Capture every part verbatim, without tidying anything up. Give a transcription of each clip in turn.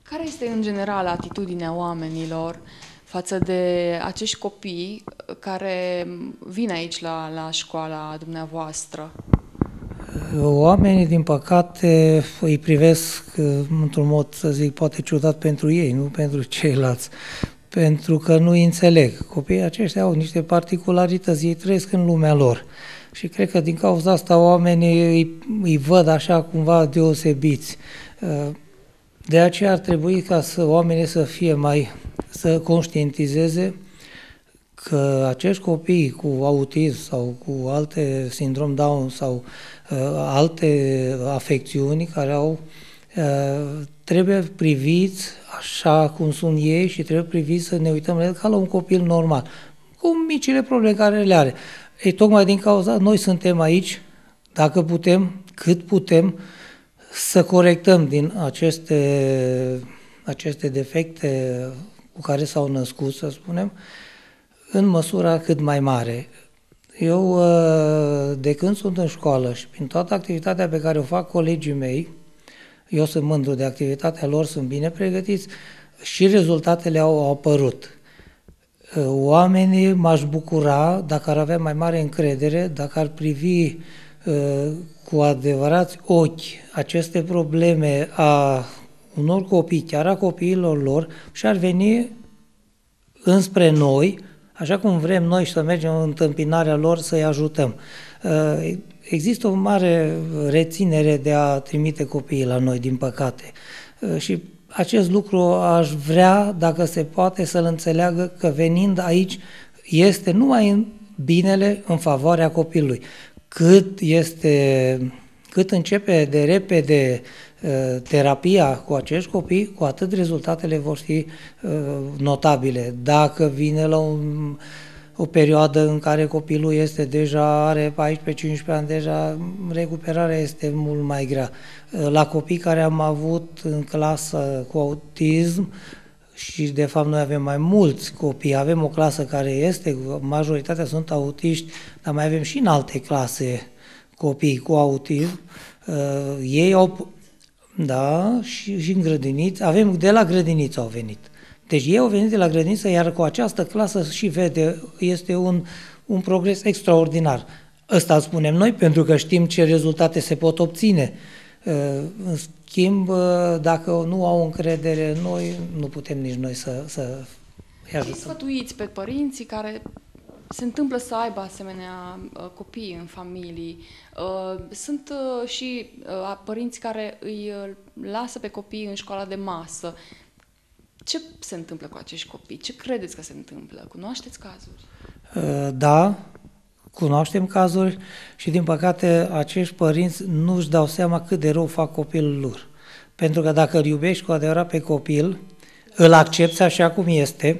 Care este în general atitudinea oamenilor față de acești copii care vin aici la, la școala dumneavoastră? Oamenii, din păcate, îi privesc într-un mod, să zic, poate ciudat pentru ei, nu pentru ceilalți, pentru că nu îi înțeleg. Copiii aceștia au niște particularități, ei trăiesc în lumea lor. Și cred că din cauza asta oamenii îi, îi văd așa cumva deosebiți. De aceea ar trebui ca să, oamenii să fie mai, să conștientizeze că acești copii cu autism sau cu alte sindrom Down sau uh, alte afecțiuni care au, uh, trebuie priviți așa cum sunt ei și trebuie priviți să ne uităm la el ca la un copil normal, cu micile probleme care le are. Ei, tocmai din cauza, noi suntem aici, dacă putem, cât putem, să corectăm din aceste, aceste defecte cu care s-au născut, să spunem, în măsura cât mai mare. Eu, de când sunt în școală și prin toată activitatea pe care o fac colegii mei, eu sunt mândru de activitatea lor, sunt bine pregătiți și rezultatele au apărut. Oamenii m-aș bucura dacă ar avea mai mare încredere, dacă ar privi cu adevărați ochi aceste probleme a unor copii, chiar a copiilor lor, și ar veni înspre noi, așa cum vrem noi să mergem în întâmpinarea lor, să-i ajutăm. Există o mare reținere de a trimite copiii la noi, din păcate. Și acest lucru aș vrea, dacă se poate, să-l înțeleagă că venind aici este numai în binele, în favoarea copilului. Cât este, cât începe de repede uh, terapia cu acești copii, cu atât rezultatele vor fi uh, notabile. Dacă vine la un, o perioadă în care copilul este deja, are paisprezece cincisprezece ani, deja recuperarea este mult mai grea. Uh, la copii care am avut în clasă cu autism, și de fapt noi avem mai mulți copii, avem o clasă care este, majoritatea sunt autiști, dar mai avem și în alte clase copii cu autism. Uh, ei au, da, și, și în grădiniță, avem, de la grădiniță au venit. Deci ei au venit de la grădiniță, iar cu această clasă și vede, este un, un progres extraordinar. Ăsta spunem noi, pentru că știm ce rezultate se pot obține. Uh, în schimb, dacă nu au încredere în noi, nu putem nici noi să, să îi ajutăm. Și sfătuiți pe părinții care se întâmplă să aibă asemenea uh, copii în familii. Uh, sunt uh, și uh, părinți care îi uh, lasă pe copii în școala de masă. Ce se întâmplă cu acești copii? Ce credeți că se întâmplă? Cunoașteți cazuri? Uh, da, cunoaștem cazuri și, din păcate, acești părinți nu își dau seama cât de rău fac copilul lor. Pentru că dacă îl iubești cu adevărat pe copil, îl accepți așa cum este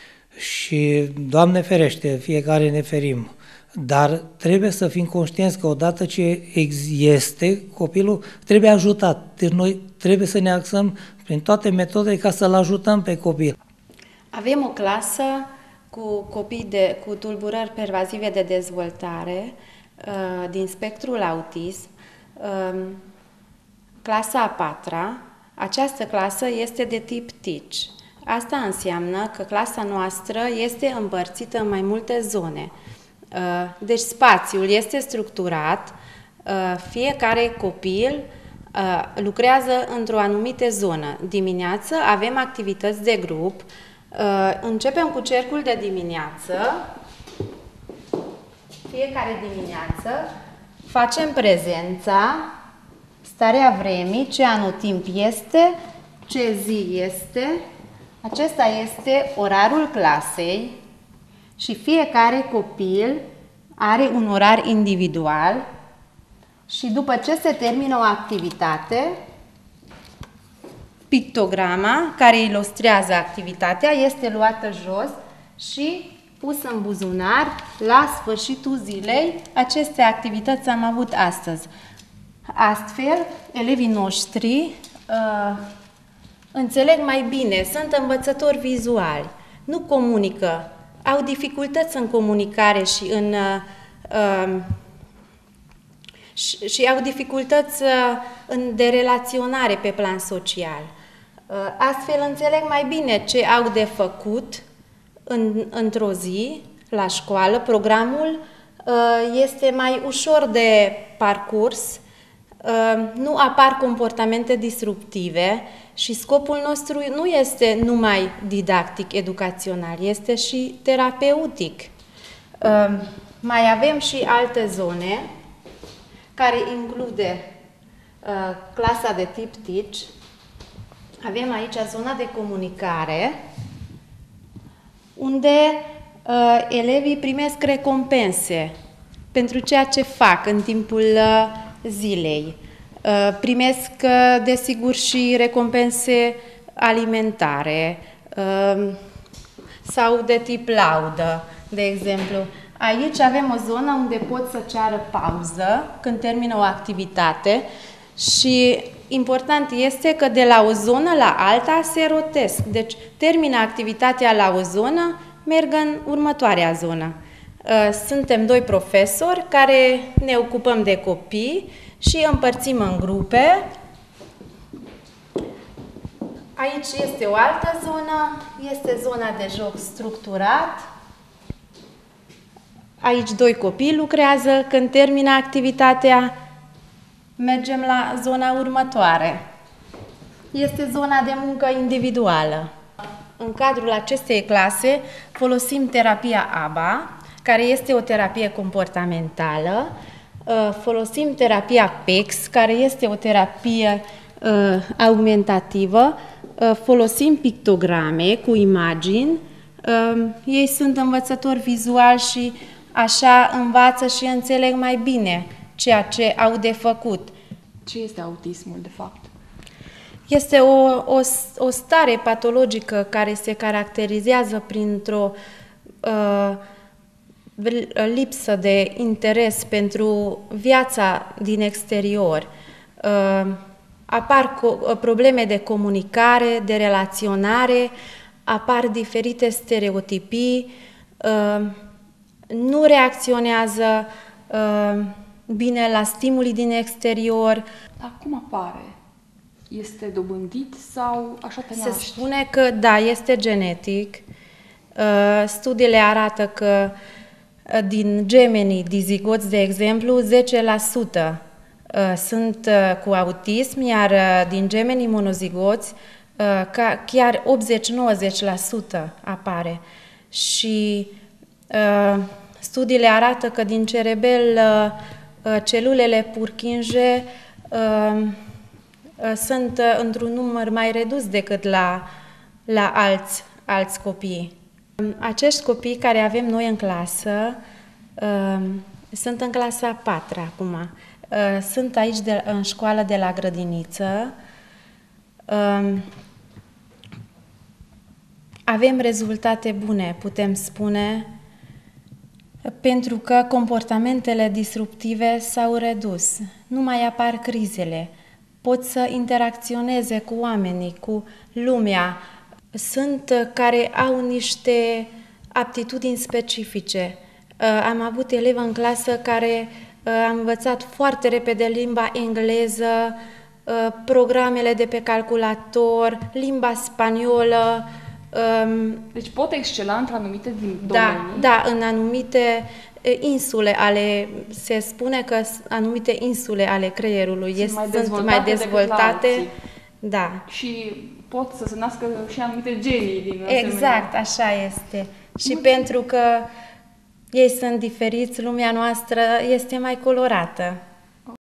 și, Doamne ferește, fiecare ne ferim, dar trebuie să fim conștienți că odată ce este, copilul trebuie ajutat. Deci noi trebuie să ne axăm prin toate metodele ca să-l ajutăm pe copil. Avem o clasă cu copii de, cu tulburări pervazive de dezvoltare uh, din spectrul autism, uh, clasa a patra. Această clasă este de tip Teach. Asta înseamnă că clasa noastră este împărțită în mai multe zone. Uh, deci spațiul este structurat, uh, fiecare copil uh, lucrează într-o anumită zonă. Dimineață avem activități de grup. Uh, începem cu cercul de dimineață. Fiecare dimineață facem prezența, starea vremii, ce anotimp este, ce zi este. Acesta este orarul clasei și fiecare copil are un orar individual și după ce se termină o activitate, pictograma care ilustrează activitatea este luată jos și pusă în buzunar la sfârșitul zilei. Aceste activități am avut astăzi. Astfel, elevii noștri uh, înțeleg mai bine, sunt învățători vizuali, nu comunică, au dificultăți în comunicare și în uh, uh, și, și au dificultăți uh, în, de relaționare pe plan social. Astfel înțeleg mai bine ce au de făcut în, într-o zi la școală. Programul este mai ușor de parcurs, nu apar comportamente disruptive și scopul nostru nu este numai didactic, educațional, este și terapeutic. Mai avem și alte zone care include clasa de tip Teach. Avem aici zona de comunicare, unde uh, elevii primesc recompense pentru ceea ce fac în timpul uh, zilei. Uh, primesc, uh, desigur, și recompense alimentare uh, sau de tip laudă, de exemplu. Aici avem o zonă unde pot să ceară pauză când termină o activitate și important este că de la o zonă la alta se rotesc. Deci termină activitatea la o zonă, merg în următoarea zonă. Suntem doi profesori care ne ocupăm de copii și împărțim în grupe. Aici este o altă zonă, este zona de joc structurat. Aici doi copii lucrează, când termină activitatea, mergem la zona următoare. Este zona de muncă individuală. În cadrul acestei clase folosim terapia A B A, care este o terapie comportamentală, folosim terapia P E X, care este o terapie augmentativă, folosim pictograme cu imagini, ei sunt învățători vizuali și așa învață și înțeleg mai bine ceea ce au de făcut. Ce este autismul, de fapt? Este o, o, o stare patologică care se caracterizează printr-o uh, lipsă de interes pentru viața din exterior. Uh, apar probleme de comunicare, de relaționare, apar diferite stereotipii, uh, nu reacționează uh, bine la stimuli din exterior. Dar cum apare? Este dobândit sau așa te naști? Se spune că da, este genetic. Uh, studiile arată că uh, din gemenii dizigoți, de exemplu, zece la sută uh, sunt uh, cu autism, iar uh, din gemenii monozigoți uh, ca, chiar optzeci-nouăzeci la sută apare. Și uh, studiile arată că din cerebel uh, celulele Purkinje uh, uh, sunt uh, într-un număr mai redus decât la, la alți, alți copii. Acești copii care avem noi în clasă uh, sunt în clasa a patra acum. Uh, sunt aici de, în școală de la grădiniță. Uh, avem rezultate bune, putem spune, pentru că comportamentele disruptive s-au redus. Nu mai apar crizele. Pot să interacționeze cu oamenii, cu lumea. Sunt care au niște aptitudini specifice. Am avut elevi în clasă care am învățat foarte repede limba engleză, programele de pe calculator, limba spaniolă. Deci pot excela într-anumite domenii? Da, da, în anumite insule ale, se spune că anumite insule ale creierului sunt mai dezvoltate, sunt mai dezvoltate. Da. Și pot să se nască și anumite genii din Exact, asemenea. Așa este. Și Mulțumesc. Pentru că ei sunt diferiți, lumea noastră este mai colorată.